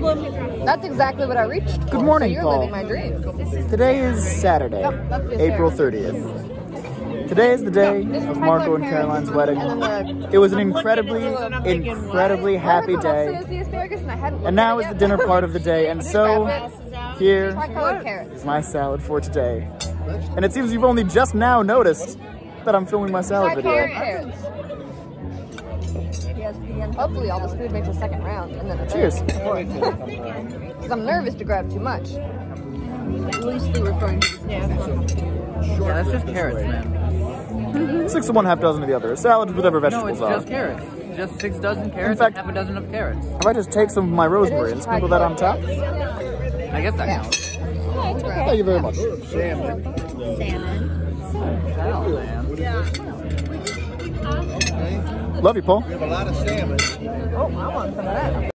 problem. That's exactly what I reached. Good morning, so you're Paul. living my dream. Today is Saturday, April 30th. Today is the day of Marco and Caroline's wedding. It was an incredibly happy day. And now is the dinner part of the day, and so here is my salad for today. And it seems you've only just now noticed that I'm filming my salad video. Hopefully all this food makes a second round. And then Cheers. Because I'm nervous to grab too much. Loosely referring to this. Yeah, that's just carrots, man. 6 of one, half dozen of the other. A salad with whatever No, vegetables it's are. just carrots. Just 6 dozen carrots, In fact, and half a dozen of carrots. If I just take some of my rosemary and sprinkle that on top? I guess that counts. Thank you very much. Salmon. Hell, man. Love you, Paul. We have a lot of salmon. Oh, I want some of that.